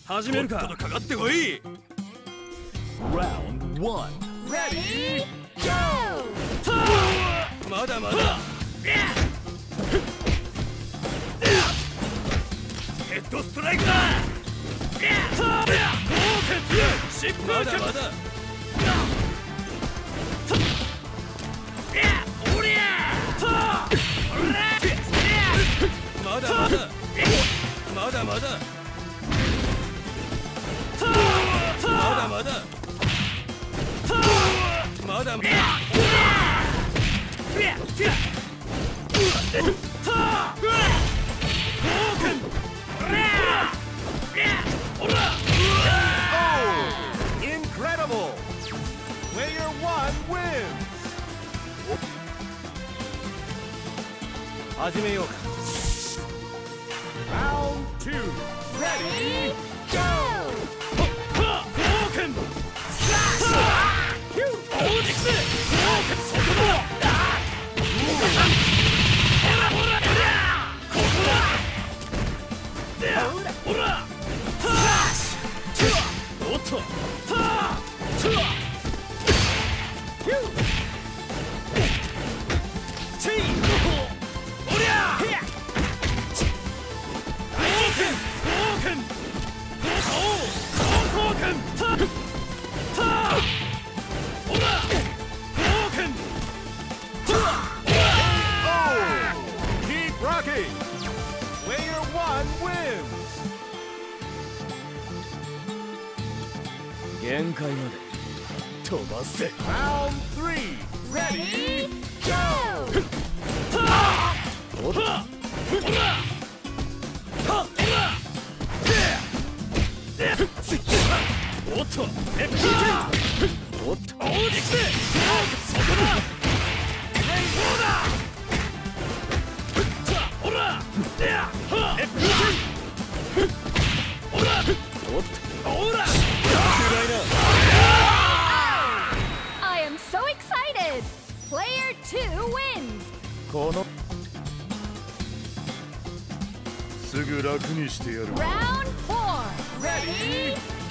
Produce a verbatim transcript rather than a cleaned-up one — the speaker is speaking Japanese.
始めるか。とっととかかってこい。 Round one. Ready, go! まだまだ。ヘッドストライクだ。シップまだまだ。おりゃまだまだ。まだまだ。まだまだ。まだまだ。 Incredible! Player one wins! 始めようか。Round two. Ready, go! 限界まで飛ばせ。Round three. Ready, go! おっとおっとおっと大力でそこだ。レイボーだ。ほらほらおっとほら。 I am so excited! Player two wins! このすぐ楽にしてやる。 Round four! Ready,